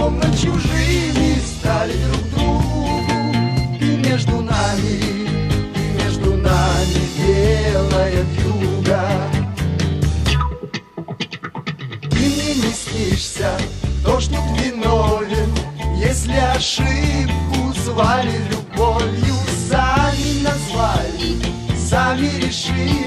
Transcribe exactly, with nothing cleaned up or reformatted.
словно чужими стали друг другу. Ты между нами, ты между нами, белая вьюга. Ты мне не снишься, дождь тут виновен, если ошибку звали любовью. Сами назвали, сами решили,